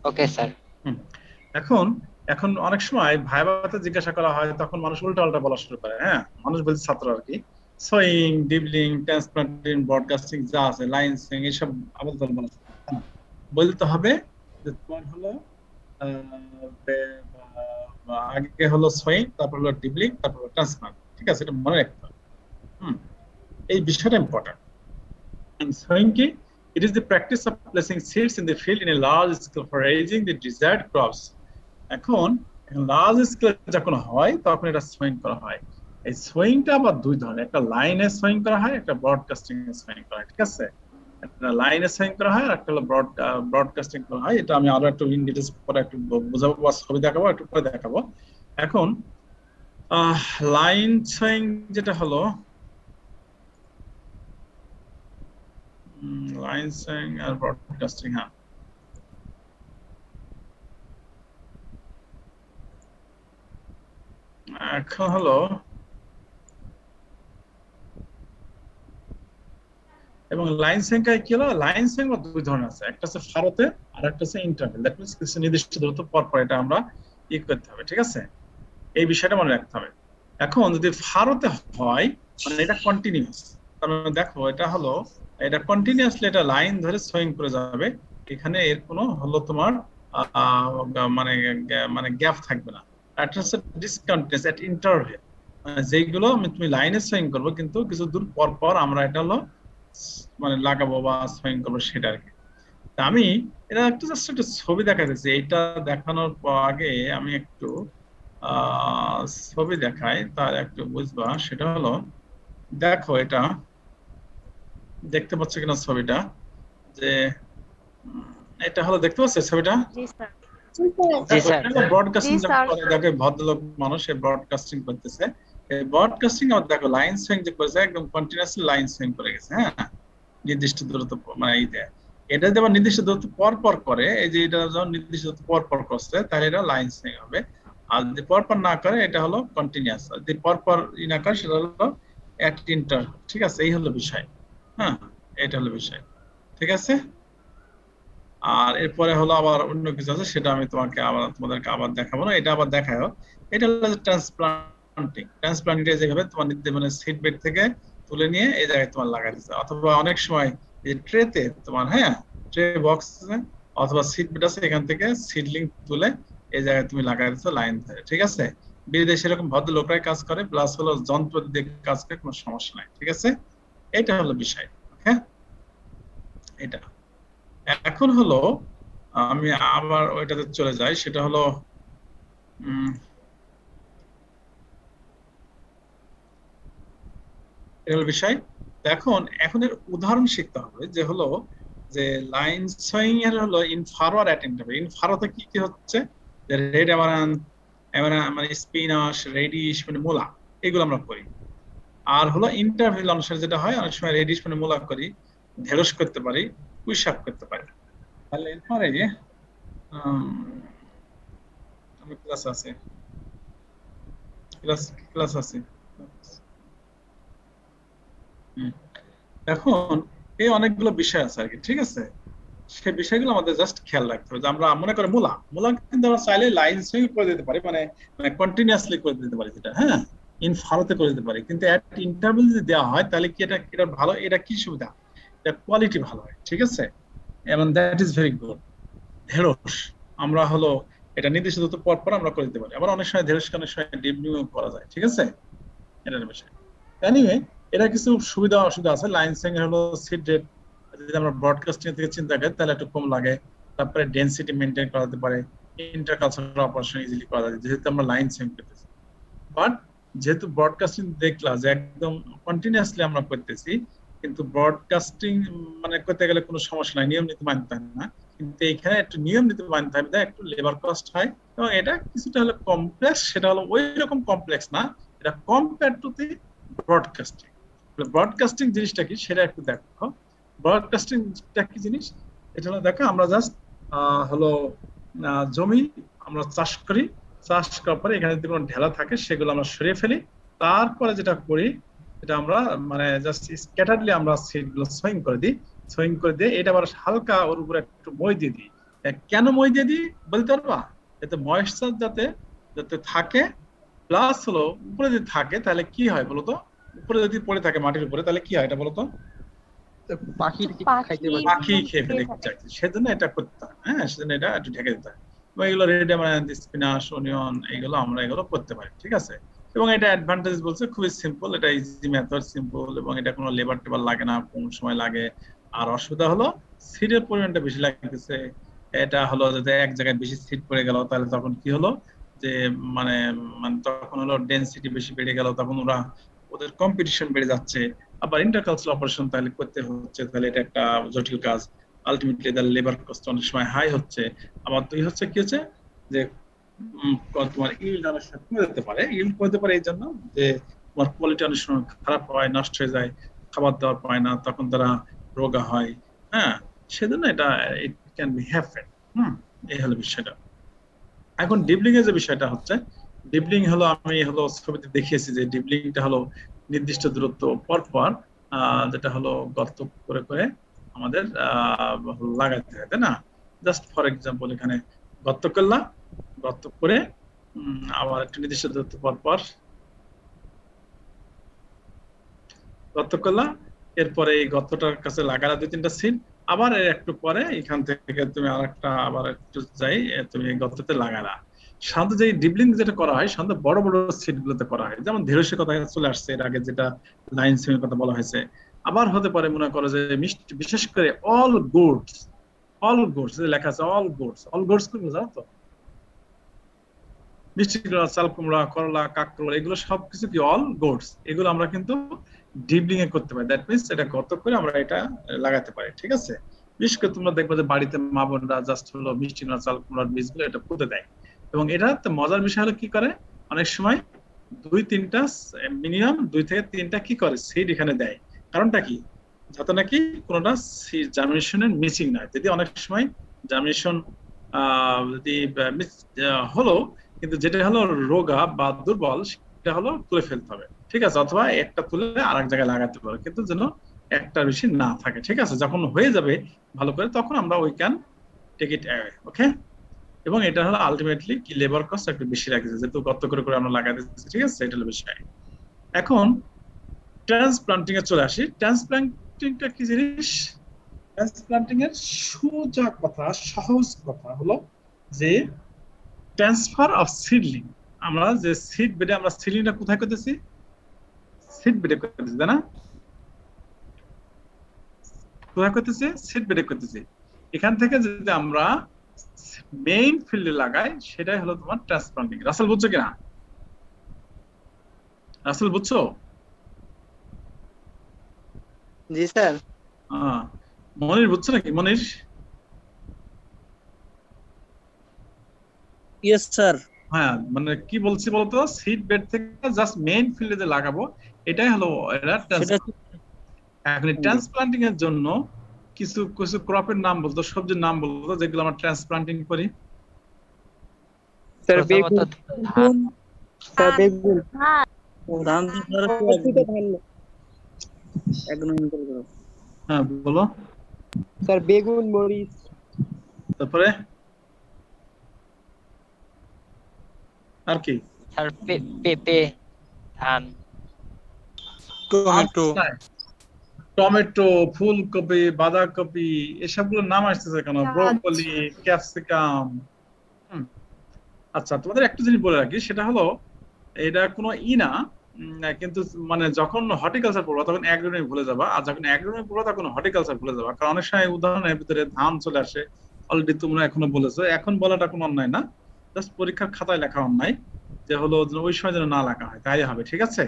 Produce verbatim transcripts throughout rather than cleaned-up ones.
Okay sir. হুম এখন এখন অনেক সময় ভাইভাতে জিজ্ঞাসা করা হয়, তখন মানুষ উল্টা উল্টা বলা শুরু করে। হ্যাঁ, মানুষ বলছে ছাত্র আর কি, সোয়িং, ডিবলিং, ট্রান্সপ্লান্টিং, ব্রডকাস্টিং যা আছে, লাইন্সিং, এইসব আবল তাবল বলা শুরু করে। না, বলতে হবে যে তোমার হলো আহ, বে- বা- বা আগে হলো সোয়িং, তারপর হলো ডিবলিং, তারপর হলো ট্রান্সপ্লান্ট। ঠিক আছে, এটা মনে রাখতে হবে। হুম এই বিষয়টা important. And sowing, it is the practice of placing seeds in the field in a large scale for raising the desired crops. এখন লার্জ স্কেলে যখন হয় তখন এটা সোয়িং করা হয়। এই সোয়িংটা আবার দুই ধরনের, একটা লাইনে সোয়িং করা হয়, একটা ব্রডকাস্টিং এ সোয়িং করা হয়। ঠিক আছে, একটা লাইনে সোয়িং করা হয় আর একটা হলো ব্রড ব্রডকাস্টিং করা হয়। এটা আমি আরো একটু ইন ডিটেইলস পরে একটু বোঝাবো বা ছবি দেখাবো, একটু পরে দেখাবো। এখন আহ লাইন সোয়িং যেটা হলো, লাইন সোয়িং আর ব্রডকাস্টিং, হ্যাঁ এখন হলো, এবং লাইন সংখ্যায় কি হলো, লাইন সংখ্যা দুই ধরনের আছে, একটা হচ্ছে ফারতে আর একটা হচ্ছে ইন্টারভেল। দ্যাট মিনস কিছু নির্দিষ্ট দূরত্ব পর পর এটা আমরা ই করতে হবে। ঠিক আছে, এই বিষয়টা মনে রাখতে হবে। এখন যদি ফারতে হয়, মানে এটা কন্টিনিউয়াস, তার মানে দেখো এটা হলো, এটা কন্টিনিউয়াসলি এটা লাইন ধরে সোয়িং করে যাবে। এখানে এর কোনো হলো তোমার আহ মানে মানে গ্যাপ থাকবে না। একটা হচ্ছে ডিসকন্টিনিউয়াস এট ইন্টারভেল, যেগুলো তুমি লাইনে সোয়িং করবো কিন্তু কিছু দূর পর পর আমরা এটা হলো মানে লাগাবো বা সোয়িং করবো, সেটা আর কি। তা আমি এটা একটু জাস্ট একটু ছবি দেখাতেছি। এইটা দেখানোর আগে আমি একটু আহ ছবি দেখাই, তার একটু বুঝবা। সেটা হলো, দেখো এটা দেখতে পাচ্ছ কিনা ছবিটা, যে উম, এটা হলো দেখতে পাচ্ছ ছবিটা। জি স্যার। জি দেখো স্যার। এটা হলো জি ব্রডকাস্টিং যখন স্যার। করে, দেখো ভদ্রলোক মানুষ ব্রডকাস্টিং করতেছে। এই ব্রডকাস্টিং আবার দেখো লাইন সুইং যে করেছে, একদম কন্টিনিউয়াসলি লাইন সুইং করে গেছে। হ্যাঁ, নির্দিষ্ট দূরত্ব প- মানে এই দেয়। এটা যদি আবার নির্দিষ্ট দূরত্ব পর পর করে, এই যে এটা যখন নির্দিষ্ট দূরত্ব পর পর করছে, তাহলে এটা লাইন সুইং হবে। আর যদি পর পর না করে, এটা হলো কন্টিনিউয়াস। যদি পর পর ই না করে, সেটা হলো অ্যাট ইন্টার। ঠিক আছে, এই হলো বিষয়। হ্যাঁ, এটা হলো বিষয়। ঠিক আছে, আর এরপরে হলো আবার অন্য কিছু আছে, সেটা আমি তোমাকে আবার তোমাদেরকে আবার দেখাবো না, এটা আবার দেখাও। এটা হলো ট্রান্সপ্লান্টিং। ট্রান্সপ্লান্টিং যেভাবে তোমার নিতে মানে সিড বেড থেকে তুলে নিয়ে এই জায়গায় তোমার লাগাই দিচ্ছে, অথবা অনেক সময় এই ট্রেতে তোমার, হ্যাঁ ট্রে বক্স অথবা সিড বেড আছে, এখান থেকে সিডলিং তুলে এই জায়গায় তুমি লাগাই দিচ্ছ লাইন ধরে। ঠিক আছে, বিদেশে এরকম ভদ্র লোকরাই কাজ করে, প্লাস হলো যন্ত্র দিয়ে কাজ করে, কোনো সমস্যা নাই। ঠিক আছে, এটা হলো বিষয়। হ্যাঁ, এটা এখন হলো, আমি আবার ওইটাতে চলে যাই। সেটা হলো উম এটা হলো বিষয়। এখন এখন এর উদাহরণ শিখতে হবে, যে হলো যে লাইন সোয়িং এর হলো ইনফারো অ্যাট ইন্টারভেল। ইনফারোতে কি কি হচ্ছে, যে রেড অ্যামারান্থ, মানে স্পিনাশ, রেডিশ মানে মূলা, এগুলো আমরা করি। আর হলো ইন্টারভেল অনুসারে যেটা হয়, অনেক সময় রেডিশ মানে মূলা করি, ঢেঁড়স করতে পারি, পুঁই শাক করতে পারি। তাহলে এরপরে আমি ক্লাস আছে, ক্লাস ক্লাস আছে। হুম। এখন এই অনেকগুলো বিষয় আছে আর কি। ঠিক আছে, সেই বিষয়গুলো আমাদের জাস্ট খেয়াল রাখতে হবে। যে আমরা মনে করি মূলা মূলা কিন্তু আমরা চাইলে লাইন সুইং করে দিতে পারি, মানে মানে কন্টিনিউয়াসলি করে দিতে পারি, যেটা হ্যাঁ ইন ফালোতে করে দিতে পারি। কিন্তু এট ইন্টারভেল যদি দেওয়া হয়, তাহলে কি এটা এটা ভালো, এটা কি সুবিধা, এটা কোয়ালিটি ভালো হয়। ঠিক আছে, এবং দ্যাট ইজ ভেরি গুড। ঢেঁড়স আমরা হলো এটা নির্দিষ্ট দূরত্ব পর পর আমরা করে দিতে পারি। আবার অনেক সময় ঢেঁড়স অনেক সময় ডিপ নিউ করা যায়। ঠিক আছে, এটার বিষয়। এনিওয়ে, এটা কিছু সুবিধা অসুবিধা আছে। লাইন সিং হলো সিট রেট যদি আমরা ব্রডকাস্টিং থেকে চিন্তা করি, তাহলে একটু কম লাগে। তারপরে ডেনসিটি মেনটেন করা যেতে পারে, ইন্টারকালচারাল অপারেশন ইজিলি করা যায় যেহেতু আমরা লাইন সিং করতেছি। বাট যেহেতু ব্রডকাস্টিং দেখলা যে একদম কন্টিনিউয়াসলি আমরা করতেছি, কিন্তু ব্রডকাস্টিং মানে করতে গেলে কোনো সমস্যা নাই, নিয়ম নীতি মানতে হয় না। কিন্তু এখানে একটু নিয়ম নীতি মানতে হবে, একটু লেবার কস্ট হয়, এবং এটা কিছুটা হলো কমপ্লেক্স। সেটা হলো ওই রকম কমপ্লেক্স না, এটা compare to the broadcasting. Broadcasting জিনিসটা কি সেটা একটু দেখো। ব্রডকাস্টিংটা কি জিনিস, এটা হলো দেখো, আমরা জাস্ট হলো আহ, জমি আমরা চাষ করি, চাষ করার পরে এখানে যদি কোনো ঢেলা থাকে সেগুলো আমরা সরিয়ে ফেলি। তারপরে যেটা করি, এটা আমরা মানে জাস্ট স্ক্যাটারলি আমরা সিড গুলো সোয়িং করে দিই। সোয়িং করে দিয়ে এটা আবার হালকা ওর উপরে একটু মই দিয়ে দিই, কেন মই দিয়ে দিই বলতে পারবা? এতে ময়েশ্চার যাতে যাতে থাকে, প্লাস হলো উপরে যদি থাকে তাহলে কি হয় বলতো? উপরে যদি পড়ে থাকে মাটির উপরে তাহলে কি হয় এটা বলতো? পাখি খাইতে পারে, পাখি খেয়ে ফেলে চাইছে, সেজন্য এটা করতে হয়। হ্যাঁ, সেজন্য এটা একটু ঢেকে দিতে হয়। এবং এগুলো রেড অ্যামারান্থ, স্পিনাচ, অনিয়ন এগুলো আমরা এগুলো করতে পারি, ঠিক আছে। এবং এটা অ্যাডভান্টেজ বলছে খুবই সিম্পল, এটা ইজি মেথড, সিম্পল, এবং এটা কোনো লেবার টেবার লাগে না, কম সময় লাগে। আর অসুবিধা হলো সিডের পরিমাণটা বেশি লাগতেছে। এটা হলো যদি এক জায়গায় বেশি সিড পড়ে গেল তাহলে তখন কি হলো যে মানে মানে তখন হলো ডেনসিটি বেশি বেড়ে গেল, তখন ওরা ওদের কম্পিটিশন বেড়ে যাচ্ছে। আবার ইন্টারকালচারাল অপারেশন তাহলে করতে হচ্ছে, তাহলে এটা একটা জটিল কাজ। আলটিমেটলি তার লেবার কস্ট অনেক সময় হাই হচ্ছে। আবার দুই হচ্ছে কি হচ্ছে যে তোমার ইল্ড অনেক সময় কমে যেতে পারে। ইল্ড কমতে পারে এই জন্য যে তোমার কোয়ালিটি অনেক সময় খারাপ হয়, নষ্ট হয়ে যায়, খাবার দাবার পায় না, তখন তারা রোগা হয়। হ্যাঁ, সেজন্য এটা ইট ক্যান বি হ্যাপেন। হুম, এই হলো বিষয়টা। এখন ডিবলিং এর যে বিষয়টা হচ্ছে, ডিবলিং হলো আমি হলো ছবিতে দেখিয়েছি যে ডিবলিংটা হলো নির্দিষ্ট দূরত্ব পর পর যেটা হলো গর্ত করে করে আমাদের লাগাইতে হয়, তাই না? জাস্ট ফর এক্সাম্পল এখানে গর্ত করলাম, গর্ত করে আবার একটা নির্দিষ্ট দূরত্ব পর পর গর্ত করলাম, এরপরে এই গর্তটার কাছে লাগালা দুই তিনটা সিট, আবার এর একটু পরে এখান থেকে তুমি আর একটা আবার একটু যাই তুমি গর্ততে লাগালা। সাধারণত যে ডিবলিং যেটা করা হয় সাধারণত বড় বড় সিট গুলোতে করা হয়, যেমন ধীরসের কথা চলে আসছে এর আগে যেটা লাইন সিমের কথা বলা হয়েছে। আবার হতে পারে মনে করো যে মিষ্টি, বিশেষ করে অল গুডস, অল গুডস লেখা আছে অল গুডস, অল গুডস কি জানো তো? মিষ্টি কুমড়া, চাল কুমড়া, করলা, কাঁকরোল এগুলো সবকিছু কি অল গুডস, এগুলো আমরা কিন্তু ডিবলিং এ করতে পারি। দ্যাট মিন্স এটা গর্ত করে আমরা এটা লাগাতে পারি, ঠিক আছে। বিশেষ করে তোমরা দেখবে যে বাড়িতে মা বোনরা জাস্ট হলো মিষ্টি কুমড়া, চাল কুমড়ার বীজগুলো এটা পুঁতে দেয়। এবং এটা মজার বিষয় হলো কি করে অনেক সময় দুই তিনটা মিনিমাম দুই থেকে তিনটা কি করে সিড এখানে দেয়। কারণটা কি? যাতে নাকি কোনোটা জার্মিনেশনের মিসিং নয়। যদি অনেক সময় জার্মিনেশন যদি হলো কিন্তু যেটা হলো রোগা বা দুর্বল সেটা হলো তুলে ফেলতে হবে, ঠিক আছে। অথবা একটা তুলে আর এক জায়গায় লাগাতে পারো, কিন্তু যেন একটা বেশি না থাকে, ঠিক আছে। যখন হয়ে যাবে ভালো করে তখন আমরা we can take it away, okay. এবং এটা হলো আলটিমেটলি কি লেবার কস্ট একটু বেশি লাগছে যেহেতু গর্ত করে করে আমরা লাগাই দিচ্ছি, ঠিক আছে। এটা হলো বিষয়। এখন ট্রান্সপ্লান্টিং এ চলে আসি। ট্রান্সপ্লান্টিংটা কি জিনিস? ট্রান্সপ্লান্টিং এর সোজা কথা, সহজ কথা হলো যে ট্রান্সফার অফ সিডলিং। আমরা যে সিড বেডে আমরা সিডলিংটা কোথায় করতেছি? সিড বেডে করতেছি, তাই না? কোথায় করতেছি? সিড বেডে করতেছি। এখান থেকে যদি আমরা মেইন ফিল্ডে লাগাই সেটাই হলো তোমার ট্রান্সপ্লান্টিং। রাসেল বুঝছো কিনা? রাসেল বুঝছো? জি স্যার। হ্যাঁ, মনির বুঝছো নাকি? মনির? Yes sir. হ্যাঁ, মানে কি বলছি বলতো, সিড বেড থেকে জাস্ট মেইন ফিল্ডে যে লাগাবো এটাই হলো এটা ট্রান্সপ্লান্টিং। এখন ট্রান্সপ্লান্টিং এর জন্য কিছু কিছু ক্রপের নাম বলতো, সবজির নাম বলতো যেগুলো আমরা ট্রান্সপ্লান্টিং করি। স্যার বেগুন, ধান, স্যার বেগুন, ধান, হ্যাঁ বলো স্যার। বেগুন, মরিচ, তারপরে আর কি? স্যার পেঁপে, ধান, টমেটো, টমেটো, ফুলকপি, বাঁধাকপি এসবগুলোর নাম আসতেছে কেন? Broccoli, capsicum. আচ্ছা, তোমাদের একটা জিনিস বলে রাখি, সেটা হলো এটা কোনো ই না, কিন্তু মানে যখন হর্টিকালচার পড়বা তখন অ্যাগ্রোনমি ভুলে যাবা, আর যখন অ্যাগ্রোনমি পড়বা তখন হর্টিকালচার ভুলে যাবা। কারণ অনেক সময় উদাহরণের ভিতরে ধান চলে আসে, অলরেডি তোমরা এখনো বলেছো, এখন বলাটা কোনো অন্যায় না, জাস্ট পরীক্ষার খাতায় লেখা অন্যায় যে হলো ওই সময় যেন না লেখা হয়, তাই হবে, ঠিক আছে।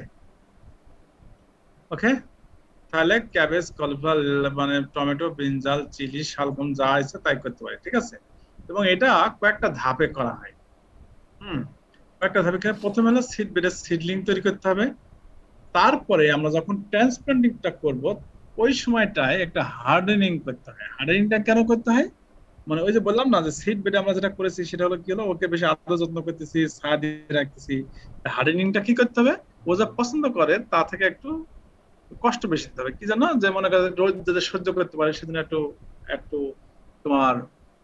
ওকে, তাহলে ক্যাবেজ, কলিফ্লাওয়ার, মানে টমেটো, ব্রিঞ্জাল, চিলি, শালগম যা আছে তাই করতে পারি, ঠিক আছে। এবং এটা কয়েকটা ধাপে করা হয়। হুম, কয়েকটা ধাপে। প্রথমে হলো সিড বেডের সিডলিং তৈরি করতে হবে। তারপরে আমরা যখন ট্রান্সপ্লান্টিংটা করব ওই সময়টায় একটা হার্ডেনিং করতে হয়। হার্ডেনিংটা কেন করতে হয়? মানে ওই যে বললাম না যে সিড বেডে আমরা যেটা করেছি সেটা হলো কি হলো, ওকে বেশি আদর যত্ন করতেছি, ছায়া দিয়ে রাখতেছি। হার্ডেনিংটা কি করতে হবে? ও যা পছন্দ করে তা থেকে একটু কষ্ট বেশি দিতে হবে। কি জানো, যে মনে করে রোদ যাতে সহ্য করতে পারে সেদিন একটু একটু তোমার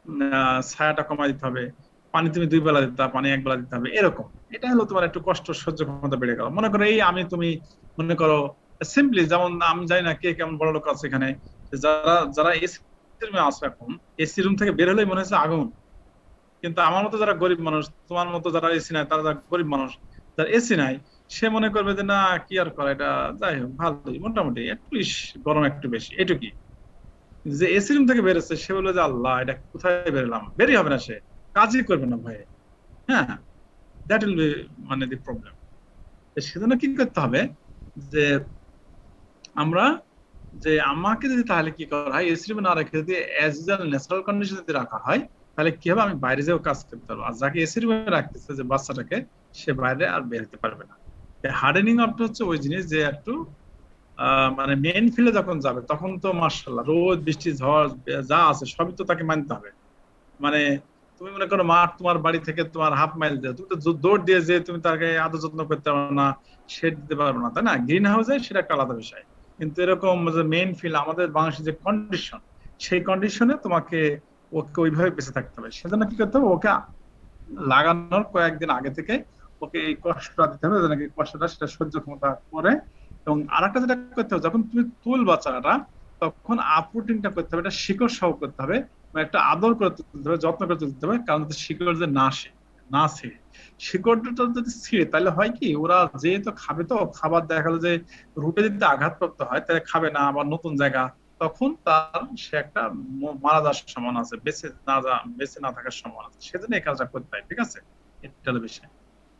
আহ, ছায়াটা কমাই দিতে হবে, পানি তুমি দুই বেলা দিতে হবে, পানি এক বেলা দিতে হবে, এরকম। এটা হলো তোমার একটু কষ্ট সহ্য ক্ষমতা বেড়ে গেল। মনে করো এই আমি তুমি মনে করো সিম্পলি, যেমন আমি জানি না কে কেমন বড় লোক আছে এখানে, যারা যারা এসি রুমে আছে এখন, এসি রুম থেকে বের হলেই মনে হচ্ছে আগুন। কিন্তু আমার মতো যারা গরিব মানুষ, তোমার মতো যারা এসি নাই, তারা যারা গরিব মানুষ, যারা এসি নাই, সে মনে করবে যে না কি আর করা, এটা যাই হোক ভালোই, মোটামুটি একটু ইস, গরম একটু বেশি, এটুকুই। যে এসি রুম থেকে বেরোচ্ছে সে বললো যে আল্লাহ এটা কোথায় বেরোলাম, বেরই হবে না, সে কাজই করবে না ভয়ে। হ্যাঁ, দ্যাট উইল বি মানে দি প্রবলেম। সেজন্য কি করতে হবে যে আমরা, যে আমাকে যদি তাহলে কি করা হয়, এসি রুমে না রেখে যদি অ্যাজ ইউজুয়াল ন্যাচারাল কন্ডিশন যদি রাখা হয়, তাহলে কি হবে, আমি বাইরে যেও কাজ করতে পারবো। আর যাকে এসি রুমে রাখতেছে যে বাচ্চাটাকে, সে বাইরে আর বের হতে পারবে না। হার্ডেনিং আপটা হচ্ছে ওই জিনিস যে একটু আহ মানে মেইন ফিল্ডে যখন যাবে তখন তো মাশাআল্লাহ রোদ বৃষ্টি ঝড় যা আছে সবই তো তাকে মানতে হবে। মানে তুমি মনে করো মাঠ তোমার বাড়ি থেকে তোমার হাফ মাইল দিয়ে, তুমি তো দৌড় দিয়ে যে তুমি তাকে আদর যত্ন করতে পারো না, শেড দিতে পারবো না, তাই না? গ্রিন হাউসে সেটা একটা আলাদা বিষয়। কিন্তু এরকম যে মেইন ফিল্ড আমাদের বাংলাদেশের যে কন্ডিশন, সেই কন্ডিশনে তোমাকে ওকে ওইভাবে বেঁচে থাকতে হবে। সেজন্য কি করতে হবে, ওকে লাগানোর কয়েকদিন আগে থেকে ওকে এই কষ্টটা দিতে হবে, যেন এই কষ্টটা সেটা সহ্য ক্ষমতা করে। এবং আরেকটা যেটা করতে হবে, যখন তুমি তুল বাচ্চাটা, তখন আপরুটিংটা করতে হবে, এটা শিকড় সহ করতে হবে, একটা আদর করে তুলতে হবে, যত্ন করে তুলতে হবে। কারণ শিকড় যে না সে না ছিঁড়ে, শিকড়টা যদি ছিঁড়ে তাহলে হয় কি, ওরা যে তো খাবে, তো খাবার দেখা গেলো যে রুটে যদি আঘাতপ্রাপ্ত হয় তাহলে খাবে না, আবার নতুন জায়গা, তখন তার সে একটা মারা যাওয়ার সম্ভাবনা আছে, বেঁচে না যা বেঁচে না থাকার সম্ভাবনা আছে। সেজন্য এই কাজটা করতে হয়, ঠিক আছে? এটা হলো বিষয়।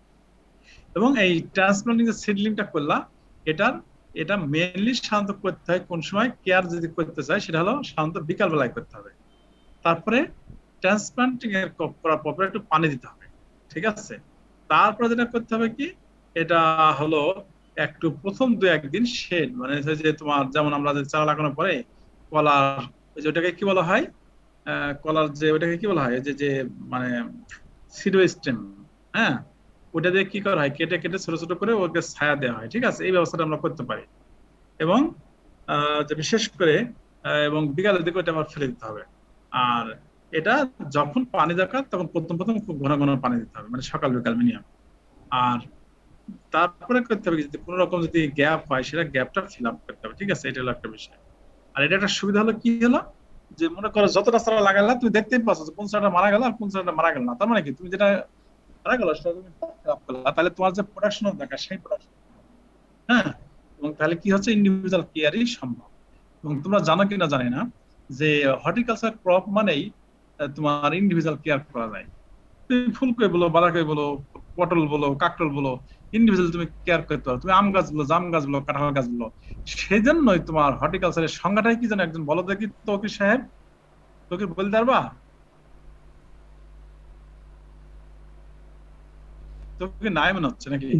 এবং এই ট্রান্সপ্লান্টিং যে সিডলিংটা করলাম, এটার এটা মেইনলি সাধারণত করতে হয় কোন সময়, কেয়ার যদি করতে চাই সেটা হলো সাধারণত বিকাল বেলায় করতে হবে। তারপরে ট্রান্সপ্লান্টিং এর করার পর একটু পানি দিতে হবে, ঠিক আছে? তারপরে যেটা করতে হবে কি, এটা হলো একটু প্রথম দু একদিন শেড, মানে যে তোমার যেমন আমরা যে চারা লাগানোর পরে কলার, ওই যে ওটাকে কি বলা হয়, আহ কলার যে ওটাকে কি বলা হয়, যে যে মানে সিডো স্টেম, হ্যাঁ, ওটা দিয়ে কি করা হয়, কেটে কেটে ছোট ছোট করে ওকে ছায়া দেওয়া হয়, ঠিক আছে? এই ব্যবস্থাটা আমরা করতে পারি। এবং আহ যে বিশেষ করে এবং বিকালের দিকে ওটা আবার ফেলে দিতে হবে। আর এটা যখন পানি দরকার তখন প্রথম প্রথম খুব ঘন ঘন পানি দিতে হবে, মানে সকাল বিকাল মিনিমাম। আর তারপরে করতে হবে যদি কোনো রকম যদি গ্যাপ হয়, সেটা গ্যাপটা ফিল আপ করতে হবে, ঠিক আছে? এটা হলো একটা বিষয়। আর এটা একটা সুবিধা হলো কি হলো, যে মনে করো যতটা চারা লাগালে তুমি দেখতেই পাচ্ছ কোন চারাটা মারা গেল আর কোন চারাটা মারা গেল না। তার মানে কি, তুমি যেটা মারা গেল সেটা তুমি খারাপ করলা, তাহলে তোমার যে প্রোডাকশন দরকার সেই প্রোডাকশন, হ্যাঁ। এবং তাহলে কি হচ্ছে, ইন্ডিভিজুয়াল কেয়ারই সম্ভব। এবং তোমরা জানো কিনা জানি না, যে হর্টিকালচার ক্রপ মানেই তোমার ইন্ডিভিজুয়াল কেয়ার করা যায়। তুমি ফুলকপি বলো, বাঁধাকপি বলো, পটল বলো, কাঁকরোল বলো, ইন্ডিভিজুয়াল তুমি কেয়ার করতে পারো। তুমি আম গাছ বলো, জাম গাছ বলো, কাঁঠাল গাছ বলো। সেজন্যই তোমার হর্টিকালচারের সংজ্ঞাটাই কি জানো, একজন বলো দেখি, তৌকির সাহেব, তৌকির বলতে পারবা? তৌকির নাই মনে হচ্ছে নাকি?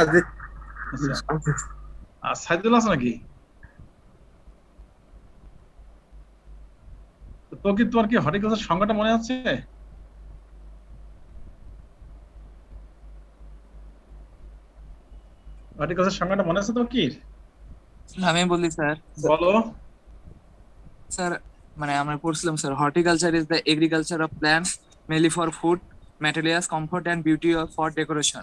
আচ্ছা, সাইদুল আছে নাকি? তৌকির, তোমার কি হর্টিকালচার সংজ্ঞাটা মনে আছে? হর্টিকালচার সংজ্ঞাটা মনে আছে তৌকির? আমি বলি স্যার। বলো স্যার, মানে আমরা পড়ছিলাম sir, horticulture is the agriculture of plants mainly for food materials, comfort and beauty for decoration.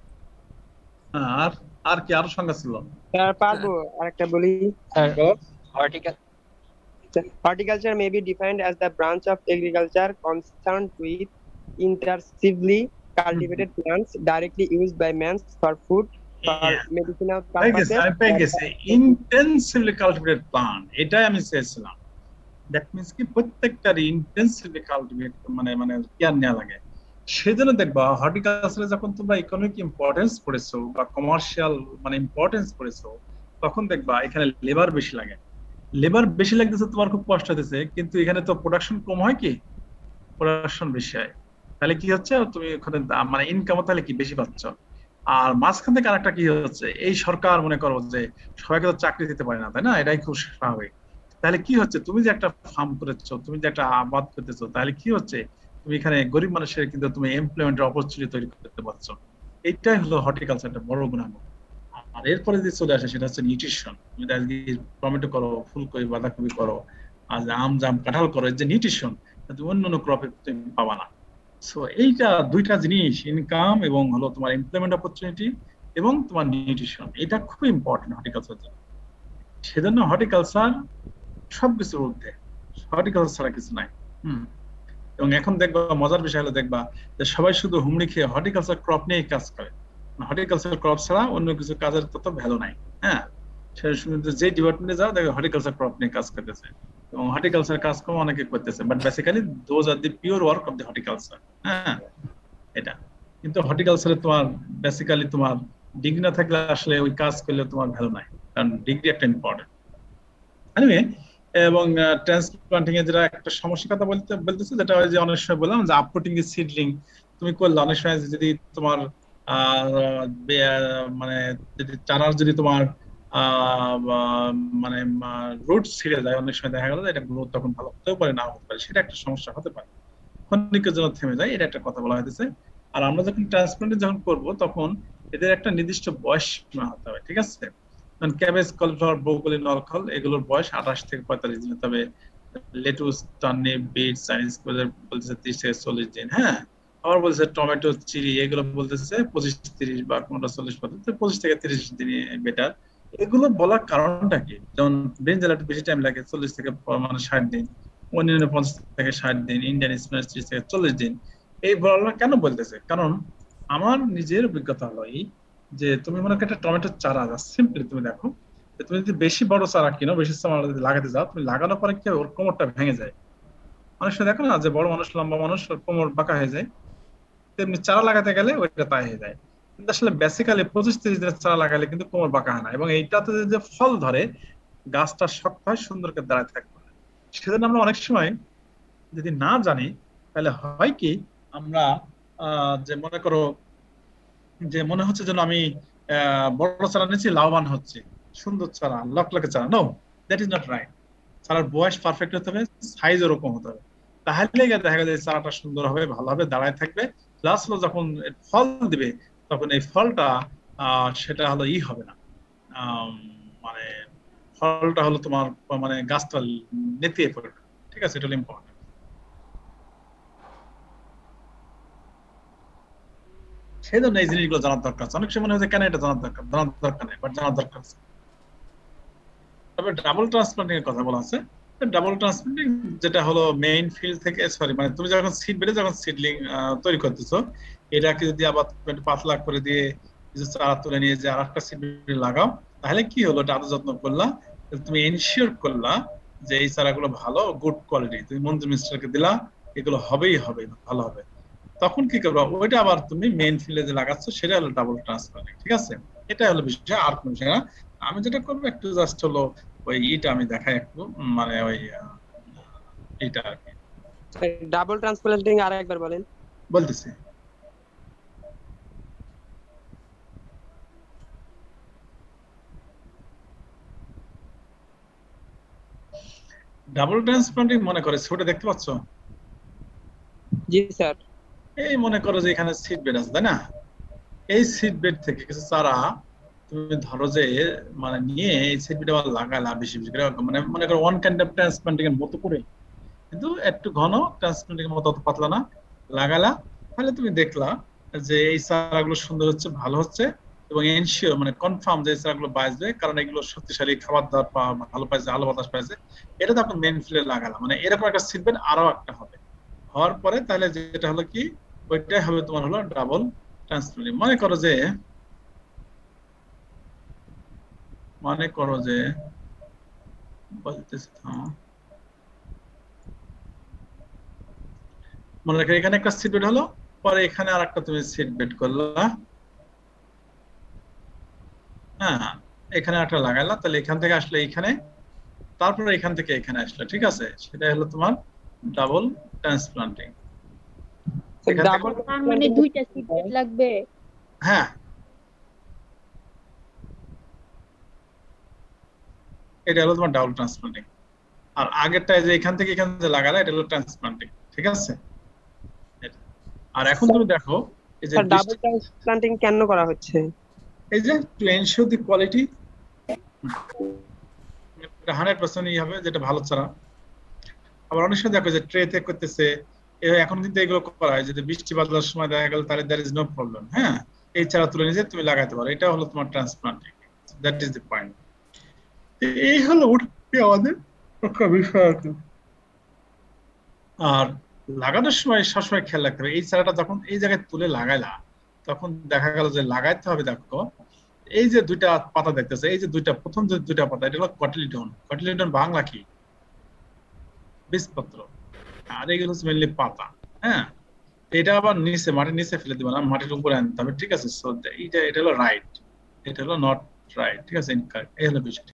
আর আর কি আরো সংজ্ঞা ছিল? স্যার পারবো আরেকটা বলি। Horticulture Horticulture may be defined as the branch of agriculture concerned with intensively cultivated plants directly used by man for food, for Yeah. medicinal পেয়ে গেছে, purposes. আমি পেয়ে গেছি, ইন্টেন্সিভলি কাল্টিভেটেড প্লান্ট, এটাই আমি চেয়েছিলাম। দ্যাট মিন্স কি প্রত্যেকটার ইন্টেন্সিভলি কাল্টিভেট মানে মানে কেয়ার নেওয়া লাগে। সেজন্য দেখবা হর্টিকালচারে যখন তোমরা ইকোনমিক ইম্পর্টেন্স পড়েছো বা কমার্শিয়াল মানে ইম্পর্টেন্স পড়েছো, তখন দেখবা এখানে লেবার বেশি লাগে। লেবার বেশি লাগতেছে, তোমার খুব কষ্ট হতেছে, কিন্তু এখানে তো প্রোডাকশন কম হয়, কি প্রোডাকশন বেশি হয়। তাহলে কি হচ্ছে, তুমি ওখানে মানে ইনকামও তাহলে কি বেশি পাচ্ছ। আর মাঝখান থেকে আরেকটা কি হচ্ছে, এই সরকার মনে করো যে সবাইকে তো চাকরি দিতে পারে না, তাই না? এটাই খুব স্বাভাবিক। তাহলে কি হচ্ছে, তুমি যে একটা ফার্ম করেছো, তুমি যে একটা আবাদ করতেছো, তাহলে কি হচ্ছে, তুমি এখানে গরিব মানুষের কিন্তু তুমি এমপ্লয়মেন্টের অপরচুনিটি তৈরি করতে পারছো। এইটাই হলো হর্টিকালচারটা বড় গুণাঙ্গ। আর এরপরে যে চলে আসে সেটা হচ্ছে নিউট্রিশন। তুমি আজকে টমেটো করো, ফুলকপি, বাঁধাকপি করো, আর আম জাম কাঁঠাল করো, এই যে নিউট্রিশন, অন্য অন্য ক্রপে তুমি পাবা না। সো এইটা দুইটা জিনিস, ইনকাম এবং হলো তোমার এমপ্লয়মেন্ট অপরচুনিটি এবং তোমার নিউট্রিশন, এটা খুব ইম্পর্টেন্ট হর্টিকালচার জন্য। সেজন্য হর্টিকালচার সবকিছুর ঊর্ধ্বে, হর্টিকালচার ছাড়া কিছু নাই। হম এবং এখন দেখবা মজার বিষয় হলো দেখবা যে সবাই শুধু হুমড়ি খেয়ে হর্টিকালচার ক্রপ নিয়ে কাজ করে। হর্টিকালচার ক্রপ ছাড়া অন্য কিছু কাজের তত ভ্যালু নাই। হ্যাঁ, যে ডিপার্টমেন্টে যাও দেখো হর্টিকালচার ক্রপ নিয়ে কাজ করতেছে এবং হর্টিকালচার কাজকর্ম অনেকে করতেছে, but basically those are the pure work of the horticulture. হ্যাঁ, এটা কিন্তু হর্টিকালচারে তোমার বেসিক্যালি তোমার ডিগ্রি না থাকলে আসলে ওই কাজ করলে তোমার ভ্যালু নাই, কারণ ডিগ্রি একটা ইম্পর্টেন্ট। এনিওয়ে, এবং ট্রান্সপ্লান্টিং এর যেটা একটা সমস্যার কথা বলতে বলতেছে, যেটা ওই যে অনেক সময় বললাম যে আপরুটিং এর সিডলিং তুমি করলে অনেক সময় যদি তোমার মানে যদি চারার যদি তোমার মানে রুট ছিঁড়ে যায়, অনেক সময় দেখা গেল এটা গ্রোথ তখন ভালো হতেও পারে, না হতে পারে, সেটা একটা সমস্যা হতে পারে, ক্ষণিকের জন্য থেমে যায়, এটা একটা কথা বলা হয়েছে। আর আমরা যখন ট্রান্সপ্লান্ট যখন করব তখন এদের একটা নির্দিষ্ট বয়স সীমা হতে হবে, ঠিক আছে? ক্যাবেজ, কলিফ্লাওয়ার, ব্রোকলি, নলখল এগুলোর বয়স আঠাশ থেকে পঁয়তাল্লিশ দিন, তবে লেটুস, টার্নিপ, বিট, চাইনিজ বলতেছে ত্রিশ থেকে চল্লিশ দিন। হ্যাঁ, আবার বলছে টমেটো, চিরি এগুলো বলতেছে পঁচিশ তিরিশ বা কোনটা চল্লিশ পর্যন্ত, পঁচিশ থেকে তিরিশ দিন বেটার। এগুলো বলার কারণটা কি? যেমন ব্রিঞ্জাল একটু বেশি টাইম লাগে, চল্লিশ থেকে মানে ষাট দিন, অন্যান্য পঞ্চাশ থেকে ষাট দিন, ইন্ডিয়ান স্প্যানিশ ত্রিশ থেকে চল্লিশ দিন। এই বলা কেন বলতেছে? কারণ আমার নিজের অভিজ্ঞতা হলো এই যে তুমি মনে করো একটা টমেটোর চারা, সিম্পলি তুমি দেখো, তুমি যদি বেশি বড় চারা কিনো, বেশি চারা যদি লাগাতে যাও, তুমি লাগানোর পরে কি ওর কোমরটা ভেঙে যায়। অনেক সময় দেখো না যে বড় মানুষ, লম্বা মানুষ, কোমর বাঁকা হয়ে যায়, তেমনি চারা লাগাতে গেলে ওইটা তাই হয়ে যায়। কিন্তু আসলে বেসিক্যালি পঁচিশ তিরিশ দিনের চারা লাগালে কিন্তু কোমর বাঁকা হয় না, এবং এইটাতে যে ফল ধরে গাছটা শক্ত হয়, সুন্দর করে দাঁড়ায় থাকবে। সেজন্য আমরা অনেক সময় যদি না জানি তাহলে হয় কি, আমরা আহ যে মনে করো যে মনে হচ্ছে যেন আমি আহ বড় চারা নিচ্ছি, লাভবান হচ্ছে, সুন্দর চারা, লকলকে চারা। No, that is not right. চারার বয়স পারফেক্ট হতে হবে, সাইজ ওরকম হতে হবে, তাহলে দেখা গেছে চারাটা সুন্দর হবে, ভালো হবে, দাঁড়ায় থাকবে। প্লাস হলো যখন ফল দিবে তখন এই ফলটা আহ সেটা হলো ই হবে না, মানে ফলটা হলো তোমার মানে গাছটা নেতিয়ে পড়বে, ঠিক আছে? এটা হলো ইম্পর্টেন্ট। সেই জন্য এই জিনিসগুলো জানার দরকার। অনেক সময় মনে হয় কেন এটা জানার দরকার, জানার দরকার নেই, বাট জানার দরকার আছে। তবে ডাবল ট্রান্সপ্লান্টিং এর কথা বলা আছে। ডাবল ট্রান্সপ্লান্টিং যেটা হলো মেইন ফিল্ড থেকে, সরি মানে তুমি যখন সিড বেডে যখন সিডলিং তৈরি করতেছো, এটাকে যদি আবার একটু পাতলা করে দিয়ে কিছু চারা তুলে নিয়ে যে আর একটা সিড বেডে লাগাও, তাহলে কি হলো, এটা আদর যত্ন করলা, তুমি এনশিওর করলা যে এই চারাগুলো ভালো, গুড কোয়ালিটি, তুমি মন্ত্রী মিনিস্টারকে দিলা, এগুলো হবেই হবে, ভালো হবে। তখন কি করবো, ওইটা আবার তুমি মেইন ফিল্ডে যে লাগাচ্ছ সেটা হলো ডাবল ট্রান্সপ্লান্টিং, ঠিক আছে? এটা হলো বিষয়, আর কোনো বিষয় না। আমি যেটা করবো একটু জাস্ট হলো ওই ইটা আমি দেখাই একটু, মানে ওই এইটা আর কি। ডাবল ট্রান্সপ্লান্টিং আর একবার বলেন। বলতেছি, ডাবল ট্রান্সপ্লান্টিং মনে করে ছোট দেখতে পাচ্ছ? জি স্যার। এই মনে করো যে এখানে সিড বেড আছে, তাই না? এই সিড বেড থেকে কিছু চারা তুমি ধরো যে মানে নিয়ে এই সিড বেড আবার লাগালা বেশি বেশি করে, মানে মনে করো ওয়ান কাইন্ড অফ ট্রান্সপ্লান্টিং এর মতো করে, কিন্তু একটু ঘন, ট্রান্সপ্লান্টিং এর মতো অত পাতলা না, লাগালা, তাহলে তুমি দেখলা যে এই চারাগুলো সুন্দর হচ্ছে, ভালো হচ্ছে, এবং এনশিওর মানে কনফার্ম যে চারাগুলো বাঁচবে, কারণ এগুলো শক্তিশালী খাবার দাবার পাওয়া, ভালো পাইছে, আলো বাতাস পাইছে, এটা তখন মেইন ফিল্ডে লাগালা। মানে এরকম একটা সিড বেড আরো একটা হবে, হওয়ার পরে তাহলে যেটা হলো কি, ওইটাই হবে তোমার হলো ডাবল ট্রান্সপ্লান্টিং। মনে করো যে মনে করো যে বলতেছি, মনে রাখো এখানে একটা সিট বেড হলো, পরে এখানে আর একটা তুমি সিট বেড করলা, হ্যাঁ এখানে একটা লাগাইলা, তাহলে এখান থেকে আসলে এখানে, তারপরে এখান থেকে এখানে আসলে, ঠিক আছে? সেটা হলো তোমার ডাবল ট্রান্সপ্লান্টিং। ডাবল মানে দুইটা সিট বেড লাগবে? হ্যাঁ, এটা হলো তোমার ডাবল ট্রান্সপ্লান্টিং। আর আগেরটা যে এখান থেকে এখানে যে লাগালা, এটা হলো ট্রান্সপ্লান্টিং, ঠিক আছে? আর এখন তুমি দেখো এই যে ডাবল ট্রান্সপ্লান্টিং কেন করা হচ্ছে? এই যে টু এনশিওর দি কোয়ালিটি, এটা হান্ড্রেড পার্সেন্ট ই হবে যেটা ভালো চারা, আবার অনেক সময় দেখো যে ট্রেতে করতেছে, এখন কিন্তু এগুলো করা হয় যদি বৃষ্টি বাদলার সময় দেখা গেল তাহলে দ্যার ইজ নো প্রবলেম। হ্যাঁ, এই চারা তুলে নিয়ে তুমি লাগাইতে পারো, এটা হলো তোমার transplanting. That is the point. এই হলো উঠবে আমাদের একটা বিষয় আর কি। আর লাগানোর সময় সবসময় খেয়াল রাখতে হবে এই চারাটা যখন এই জায়গায় তুলে লাগাইলা তখন দেখা গেল যে লাগাইতে হবে, দেখো এই যে দুইটা পাতা দেখতেছে, এই যে দুইটা প্রথম যে দুইটা পাতা এটা হলো কটিলিডন। কটিলিডন বাংলা কি? বীজপত্র। আর এগুলো হচ্ছে মেনলি পাতা। হ্যাঁ, এটা আবার নিচে মাটির নিচে ফেলে দিবে না, মাটির উপরে আনতে হবে। ঠিক আছে, সো এটা এটা হলো রাইট, এটা হলো নট রাইট। ঠিক আছে, এই হলো বিষয়।